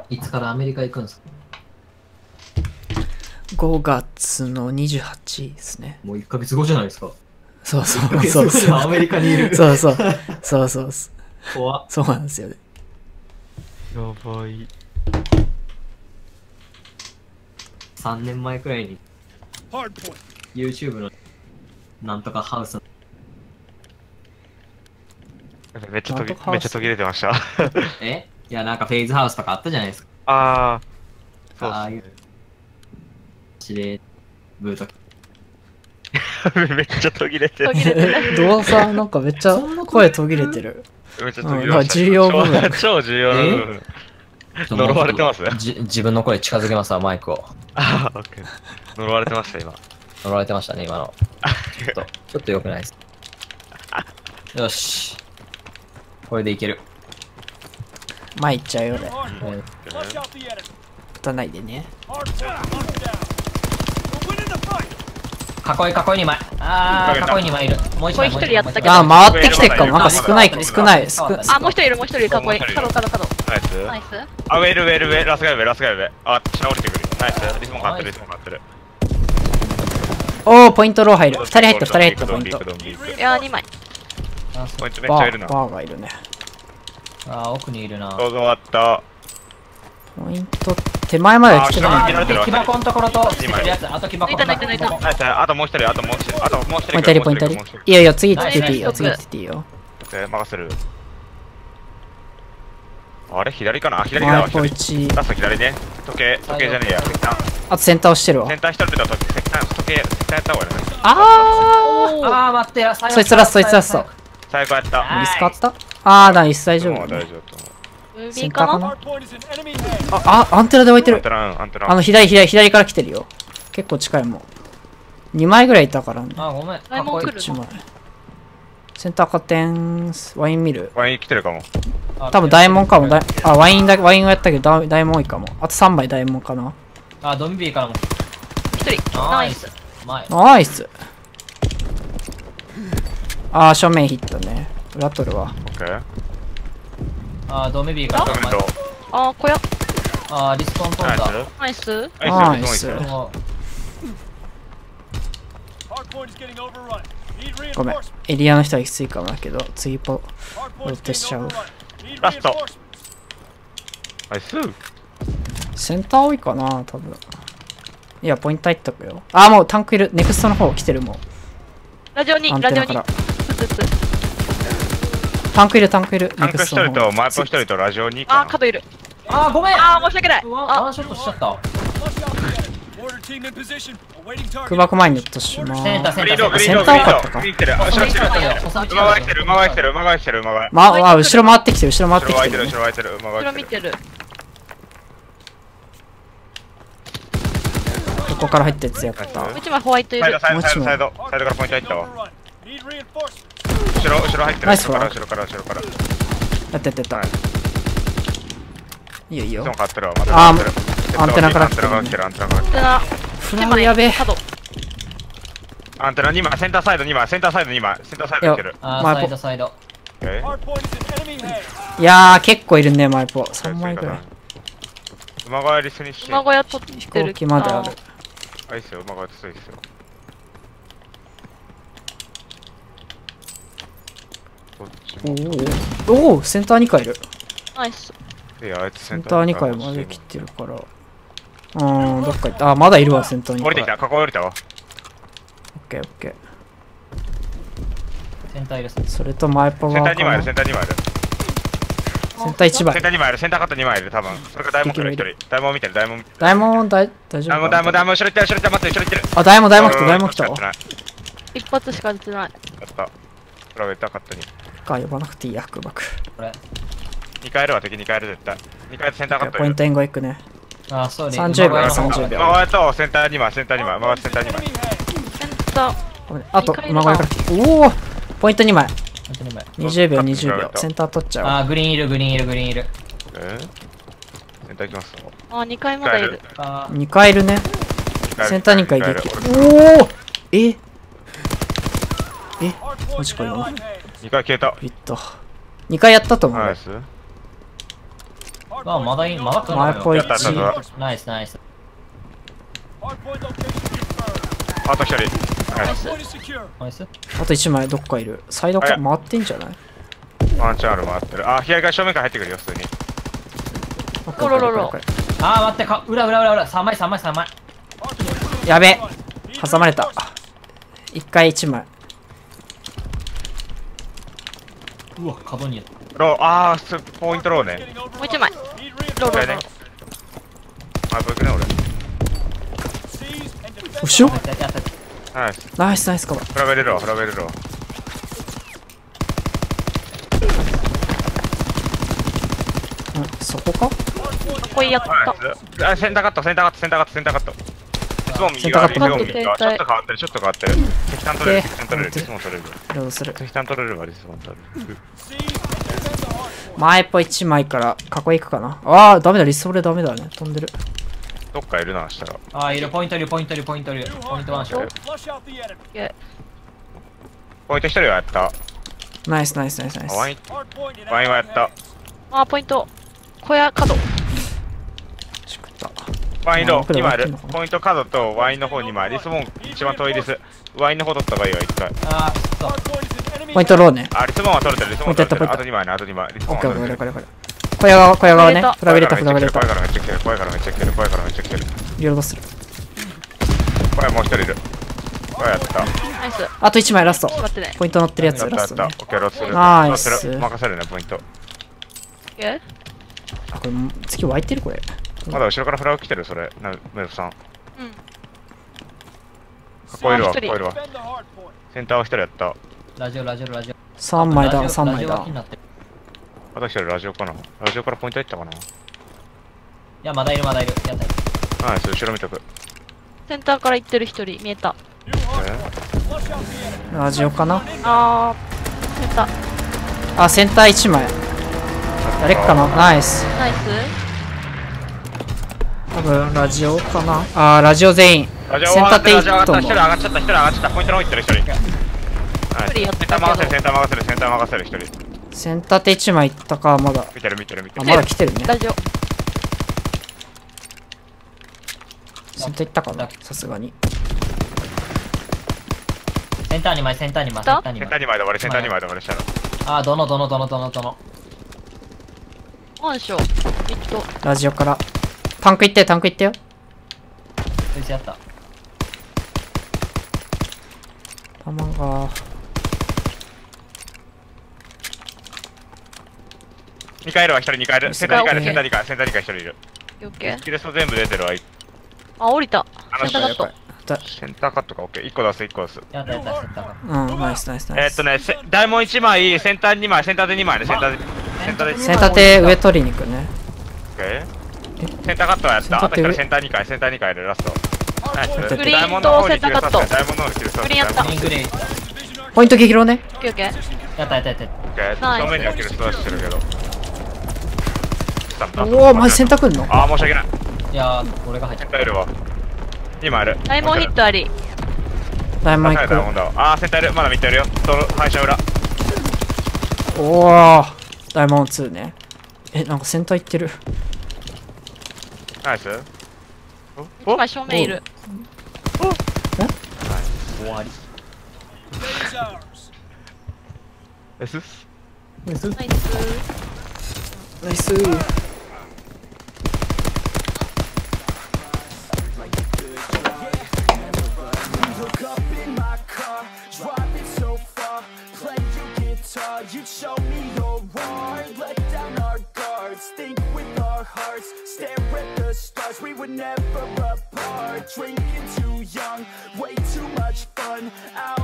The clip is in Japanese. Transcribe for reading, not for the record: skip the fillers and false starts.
いつからアメリカ行くんですか？ 5月の28ですね。 もう1ヶ月後じゃないですか。 そうそう 1ヶ月そうそう。 後でアメリカにいる。 そうそう。そうそう。 怖っ。 そうなんですよね。 やばい。 3年前くらいに YouTube のなんとかハウス。 めっちゃ途切れてました。 えいや、なんかフェイズハウスとかあったじゃないですか。 ああ、そうああいうですね。 指令ブート。 めっちゃ途切れてる。 途切れてる。 ドアさんなんかめっちゃ声途切れてる。 めっちゃ途切れました。 重要部分超重要な部分。呪われてますね。 自分の声近づけますわ、マイクを。 ああ、オッケー。呪われてました、今。 呪われてましたね、今の。ちょっと良くないです。よし。これでいける。 前行っちゃうよ俺。 うん打たないでね。 囲いに前。あー、囲いに前いる。もう一枚。 これ一人やったけどあー、回ってきてっかも。なんか少ない。 あ、もう一人いる、もう一人いる。囲い。角。 ナイス。 ナイス。 あ、上。ラスガイ上。あ、下降りてくる。ナイス。リズム変わってる。 おー、ポイントロー入る。2人入ったポイント。 いやー、2枚。 ポイントめっちゃいるな。 バーがいるね。 あー、奥にいるな。 どうぞ終わった。 ポイント、手前まで来てない。 木箱のところと、やつ、あと木箱。 抜いた。 ナイス。あともう一人。 ポイントあり。いいよ、次行ってていいよ。 任せる。あれ左かな？左だわ。 マイポ1。 ラスト左ね。時計じゃねえや。 あとセンター押してるわセ。ンター一人だと時計やった方がいいね。 あー、待って。 そいつラスト。 最高やった。 リスクあった？あー、大丈夫。 もう大丈夫と思う。 ムービセンーかな。 ターかな。アンテナで置いてる。 アンテナ。 左から来てるよ。結構近いもん。2枚ぐらいいたからね。 あ、ごめん。 大門来る 1枚。センター加点、ワイン見る。 ワイン来てるかも。 多分大門かも。ワインをやったけど大門多いかも。あと3枚大門かな。 あ、ドンビーからも。 一人。ナイス。 ナイス。あー、正面ヒットね。裏取るわ。 オッケー。 あ、ドンビーからも。 あー、小屋。 あ、リスポン飛んだ。 ナイス。 ナイス。ごめん。エリアの人はきついかもだけど、次ロッテしちゃう。 ラスト。ナイス。 センター多いかな、多分。いや、ポイント入っとくよ。あー、もうタンクいる。ネクストの方来てるもん。 ラジオに。 タンクいる。 タンク一人とマイポ一人とラジオに。 あー、角いる。 あ、ごめん。 あー、申し訳ない。 ワンショットしちゃった。 空爆前にネットします。 センター。 センター多かったか。 来てる。後ろ来てる。馬が来てる。 後ろ回ってきてる。 後ろ空いてる。 後ろ見てる。 ここから入ったやつやった。 もう一枚ホワイトいる。 サイドからポイント入ったわ。後ろ入ってる。 ナイスフォロー後ろから。 やった。いいよいいよ。 あアンテナから来てる。フラグやべえ。 アンテナ2枚、センターサイド2枚来てる。 あ、サイド。 いやー、結構いるね、マイポ。3枚ぐらい。 馬小屋リスにして。 馬小屋取って飛行る。 機まである。 あ、いいっすよ、馬小屋といいっすよ。 おお、センター2回いる。 ナイス。 センター2回まで来てるから。どっか行った。あ、まだいるわ、センター2回。 降りてきた、ここ降りたわ。 オッケー。 センターいる。 それとマイポが。 センター2枚いる。 センター1枚。 センターカット2枚いる、多分。それか大門来る1人。大門見てる。 大門大丈夫。 大門後ろ行ってる、待って、後ろ行ってる。 あ、大門来たわ。 一発しか出てない。 やった。プラグいった、カットに。 か、呼ばなくていいや、空爆。 これ。 2回いるわ、敵2回いる絶対。2回センターカットいる。 ポイント援護行くね。 あ、そうね。 30秒、30秒。 馬小屋とセンター2枚、センター2枚。 センター。 あと、馬小屋から来て。おお、ポイント2枚。20秒。センター取っちゃう。 あ、グリーンいる。 センター行きます。 あ、2階まだいる。 2回いるね。センター2回撃。おおマジかよ。 2回消えた。 ビット。2回やったと思う。 あ、まだいい、まだ来る前っぽいやったやったやっナイスナイス。 あと1人。 ナイス。 ナイス。 あと1枚どっかいる。サイドか回ってんじゃない？ ワンチャンある回ってる。あ、左から正面から入ってくるよ、普通に。 ロロロロ。 あー、待って、裏。3枚。 やべ、挟まれた。1回1枚。 うわ、角に。 ロー、ポイントローね。 もう1枚。ロロロロ。 あ、これ行くね、俺。 後ろやった。 ナイス。 ナイスナイスカバー。 フラベルロー。 うん、そこか？ ここやった。 あ、センターカット。スモン右側、ちょっと変わってる。石炭取れる。リスモン取れる。 ロードする。 石炭取れるわ、リスモン取れる。 前っぽい1枚から囲い行くかな。ああ、ダメだ、リストレダメだね。飛んでる。 どっかいるな、したら。 あー、いる、ポイントワンショット。 ポイント1人はやった。 ナイス。 ワインはやった。 あ、ポイント。小屋角。 しくった。 ワインロー、 これ 2枚ある割ってんのか。なポイント角とワインの方2枚。リスモン一番遠いリス。ワインの方取った方がいいわ、1回。 あー、そう。 ポイントローね。 あ、リスモンは取れてる。あとポイントやった 2枚ね、あと2枚。リスモンはオッケーオ取れてる。 ッケー、これ。小屋側ね。フラベレタ。 声からめっちゃ来てる。声からめっちゃ来てる。 リロードする。 声もう1人いる。声やった。 ナイス。 あと1枚ラスト。 や待ってね。 ポイント乗ってるやつ、 った。オラストね。 ッケー、ロスする。 ナイスロスする任せるね、ポイント。 えあ、これ、次湧いてるこれ。 まだ後ろからフラグ来てる、それ。メルフさん。 うん。 こえるわ。 もう一人センターは1人やった。 ラジオ。 3枚だ、3枚だ。 あと1人ラジオかな。ラジオからポイントいったかな。 いや、まだいる。やった。 ナイス、後ろ見とく。 センターから行ってる1人見えた。 ラジオかな。 あー、センター。 あ、センター1枚。誰かな。ナイス。 ナイス。 多分ラジオかな。あー、ラジオ全員。 ラジオセンターってラジオ上がった。 1 1人上がっちゃった。ポイントの方行ってる、1人。 一人やったけどセンター任せる、1人。 センターって1枚いったか、まだ。 見てる。 あ、まだ来てるね。 ラジオ。 センターいったかな、さすがに。 センター2枚。 センター2枚で終わりしたら。 あー、どの。 マンション。 ラジオから。タンク行ってよ。 そいつやった。 弾が。 2回いるわ、1人2回いる。センター2回いる、センター2回1人いる。 オッケー。 スキルスト全部出てるわ。 あ、降りた。 あのセンターカット。 センターカットか、オッケー。1個出す。 やった、センターか。 うん、ナイス。 大門1枚、センター2枚、センターで2枚ね、センターで。 センターって上取りに行くね。 オッケー。センターカットはやった。あと1人センター2回いる、ラスト。ナイス。 グリーンとセンターカット。 大門の方にキルスト。 グリーンやった。 グレー。 ポイント激ロね。 オッケーオッケー。 やった。 オッケー。正面にはキルスト出してるけど。 おお、マジセンター来んの。 あー、申し訳ない。 いやー、俺が入っちゃっセンターいるわ。今ある。 ダイモンヒットあり。 大門行く。 あー、センターいる。まだ見てるよ。反射裏。 おお、大門2ね。なんかセンター行ってる。 ナイス。 1枚正面いる。 た。終わり。 エスナイス。 ナイス。 You'd show me your heart, let down our guards, think with our hearts, stare at the stars, we were never apart, drinking too young, way too much fun, out